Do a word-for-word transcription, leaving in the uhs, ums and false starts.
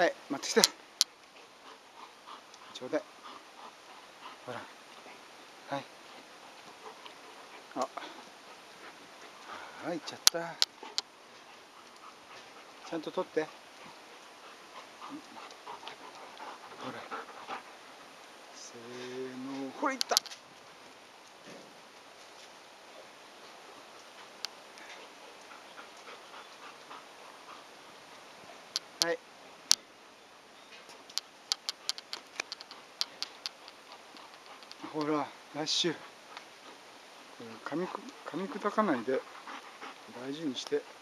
はい、待ってきた。ちょうだい。ほら。はい。あ。はい、いっちゃった。ちゃんと取って。ほら。せーの、ほら、いった。はい。ほら、ラッシュ。噛みく、噛み砕かないで大事にして。